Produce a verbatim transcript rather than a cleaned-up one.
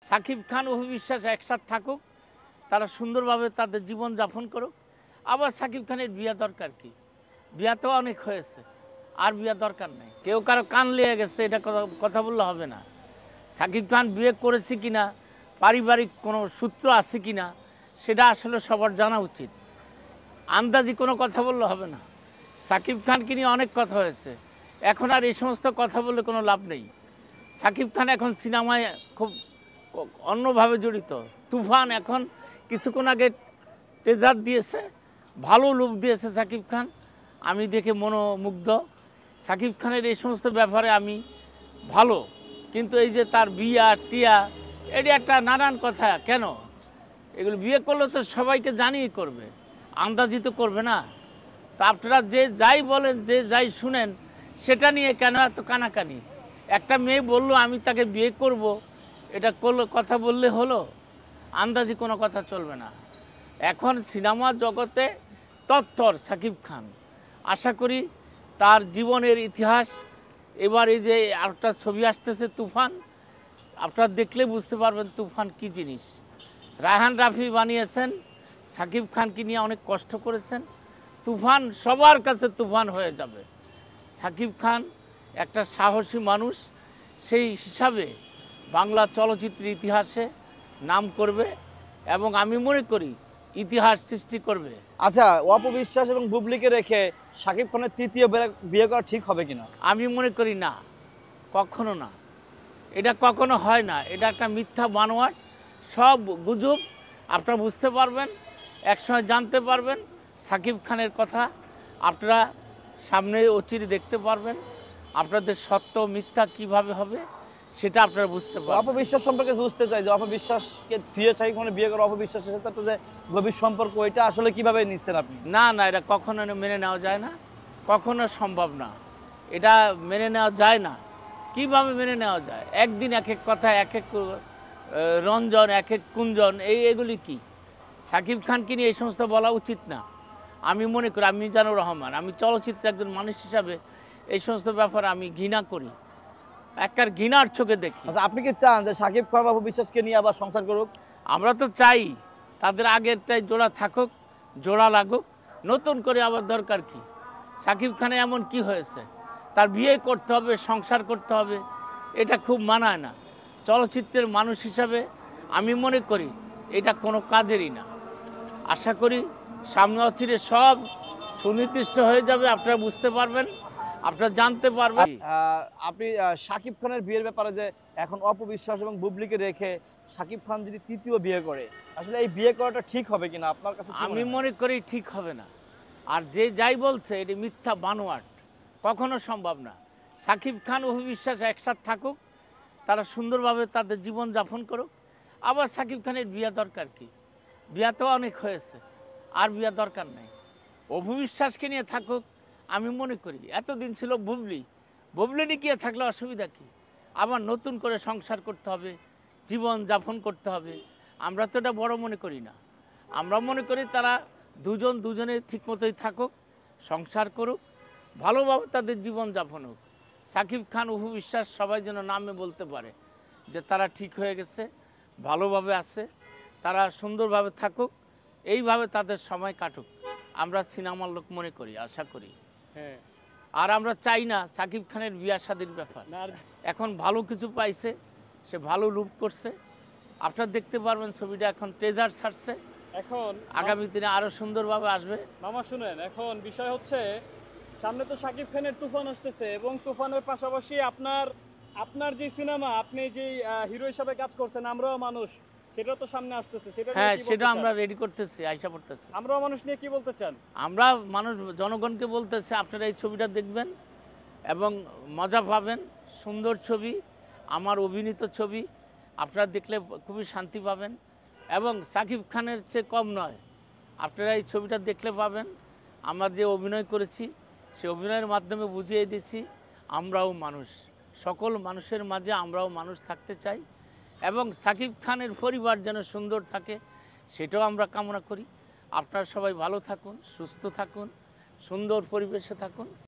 সাকিব খান অপু বিশ্বাস একসাথে থাকুক, তারা সুন্দরভাবে তাদের জীবন যাপন করুক। আবার সাকিব খানের বিয়া দরকার কি? বিয়া তো অনেক হয়েছে, আর বিয়া দরকার নেই। কেউ কারো কান লেগে গেছে এটা কথা বললে হবে না। সাকিব খান বিয়ে করেছে কিনা, পারিবারিক কোনো সূত্র আছে কিনা, সেটা আসলে সবার জানা উচিত। আন্দাজি কোনো কথা বললে হবে না। সাকিব খানকে নিয়ে অনেক কথা হয়েছে, এখন আর এই সমস্ত কথা বললে কোনো লাভ নেই। সাকিব খান এখন সিনেমায় খুব অন্যভাবে জড়িত। তুফান এখন কিছুক্ষণ আগে টেজার দিয়েছে, ভালো লুক দিয়েছে সাকিব খান, আমি দেখে মনোমুগ্ধ। সাকিব খানের এই সমস্ত ব্যাপারে আমি ভালো, কিন্তু এই যে তার বিয়া টিয়া এটি একটা নানান কথা। কেন এগুলো বিয়ে করলে তো সবাইকে জানিয়ে করবে, আন্দাজি তো করবে না। তা আপনারা যে যাই বলেন, যে যাই শুনেন, সেটা নিয়ে কেন এত কানাকানি? একটা মেয়ে বলল আমি তাকে বিয়ে করব, এটা করলো কথা বললে হলো? আন্দাজি কোনো কথা চলবে না। এখন সিনেমা জগতে তৎপর সাকিব খান। আশা করি তার জীবনের ইতিহাস, এবার এই যে আরেকটা ছবি আসতেছে তুফান, আপনারা দেখলে বুঝতে পারবেন তুফান কি জিনিস। রায়হান রাফি বানিয়েছেন, সাকিব খানকে নিয়ে অনেক কষ্ট করেছেন। তুফান সবার কাছে তুফান হয়ে যাবে। সাকিব খান একটা সাহসী মানুষ, সেই হিসাবে বাংলা চলচ্চিত্রের ইতিহাসে নাম করবে এবং আমি মনে করি ইতিহাস সৃষ্টি করবে। আচ্ছা, অপু বিশ্বাস এবং বুবলিকে রেখে সাকিব খানের তৃতীয় বিয়ে করা ঠিক হবে কিনা? আমি মনে করি না, কখনো না। এটা কখনো হয় না, এটা একটা মিথ্যা বানোয়াট, সব গুজব। আপনারা বুঝতে পারবেন, একসময় জানতে পারবেন সাকিব খানের কথা, আপনারা সামনে অচিরে দেখতে পারবেন। আপনাদের সত্য মিথ্যা কিভাবে হবে সেটা আপনারা বুঝতে পারবেন। অপু বিশ্বাস সম্পর্কে বুঝতে চাই যে অপু বিশ্বাসকে ধুয়ে সাকিব খানের বিয়ে করা, অপু বিশ্বাসের সাথে যে গভীর সম্পর্ক, এটা আসলে কিভাবে নিচ্ছেন আপনি? না না, এটা কখনো মেনে নেওয়া যায় না, কখনো সম্ভব না। এটা মেনে নেওয়া যায় না। কিভাবে মেনে নেওয়া যায়? একদিন এক এক কথা, এক এক রঞ্জন, এক এক কুঞ্জন, এই এগুলি কি? সাকিব খানকে নিয়ে এই সমস্ত বলা উচিত না। আমি মনে করি, আমি মিজানুর রহমান, আমি চলচ্চিত্রের একজন মানুষ হিসাবে এই সমস্ত ব্যাপারে আমি ঘৃণা করি, একবার ঘৃণার চোখে দেখি। আচ্ছা, আপনি কি চান যে সাকিব খান অপু বিশ্বাসকে নিয়ে আবার সংসার করুক? আমরা তো চাই তাদের আগেরটাই জোড়া থাকুক, জোড়া লাগুক, নতুন করে আবার দরকার কি? সাকিব খানে এমন কি হয়েছে তার বিয়ে করতে হবে, সংসার করতে হবে? এটা খুব মানায় না। চলচ্চিত্রের মানুষ হিসাবে আমি মনে করি এটা কোনো কাজেরই না। আশা করি সামনে অচিরে সব সুনির্দিষ্ট হয়ে যাবে, আপনারা বুঝতে পারবেন, আপনারা জানতে পারবেন। আপনি সাকিব খানের বিয়ের ব্যাপারে যে এখন অপু বিশ্বাস এবং বুবলিকে রেখে সাকিব খান যদি তৃতীয় বিয়ে করে, আসলে এই বিয়ে করাটা ঠিক হবে কিনা আপনার কাছে? আমি মনে করি ঠিক হবে না। আর যে যাই বলছে এটি মিথ্যা বানোয়াট, কখনো সম্ভব না। সাকিব খান অপু বিশ্বাস একসাথে থাকুক, তারা সুন্দরভাবে তাদের জীবন যাপন করুক। আবার সাকিব খানের বিয়া দরকার কি? বিয়া তো অনেক হয়েছে, আর বিয়া দরকার নেই। অপু বিশ্বাসকে নিয়ে থাকুক। আমি মনে করি এতদিন ছিল বুবলি, বুবলি নিয়ে থাকলে অসুবিধা কি? আবার নতুন করে সংসার করতে হবে, জীবন যাপন করতে হবে। আমরা তো এটা বড় মনে করি না। আমরা মনে করি তারা দুজন দুজনে ঠিক মতোই থাকুক, সংসার করুক, ভালোভাবে তাদের জীবন যাপন হোক। সাকিব খান অপু বিশ্বাস সবাই যেন নামে বলতে পারে যে তারা ঠিক হয়ে গেছে, ভালোভাবে আছে, তারা সুন্দরভাবে থাকুক, এইভাবে তাদের সময় কাটুক। আমরা সিনেমার লোক মনে করি, আশা করি। হ্যাঁ, আর আমরা চাই না সাকিব খানের বিয়া শাদীর ব্যাপার। এখন ভালো কিছু পাইছে, সে ভালো রূপ করছে, আপনারা দেখতে পারবেন। ছবিটা এখন ট্রেজার ছাড়ছে, এখন আগামী দিনে আরো সুন্দরভাবে আসবে। মামা শুনেন, এখন বিষয় হচ্ছে সামনে তো সাকিব খানের তুফান আসতেছে, এবং তুফানের পাশাপাশি আপনার আপনার যে সিনেমা, আপনি যে হিরো হিসাবে কাজ করছেন আমরাও মানুষ, সেটা তো সামনে আসতেছে। সেটা হ্যাঁ, সেটা আমরা রেডি করতেছি, আইসা পড়তেছি। আমরাও মানুষ নিয়ে কি বলতে চান? আমরা মানুষ জনগণকে বলতেছি আপনারা এই ছবিটা দেখবেন এবং মজা পাবেন। সুন্দর ছবি, আমার অভিনীত ছবি, আপনারা দেখলে খুবই শান্তি পাবেন এবং সাকিব খানের চেয়ে কম নয়। আপনারা এই ছবিটা দেখলে পাবেন আমরা যে অভিনয় করেছি, সে অভিনয়ের মাধ্যমে বুঝিয়ে দিয়েছি আমরাও মানুষ, সকল মানুষের মাঝে আমরাও মানুষ থাকতে চাই এবং সাকিব খানের পরিবার যেন সুন্দর থাকে সেটাও আমরা কামনা করি। আপনারা সবাই ভালো থাকুন, সুস্থ থাকুন, সুন্দর পরিবেশে থাকুন।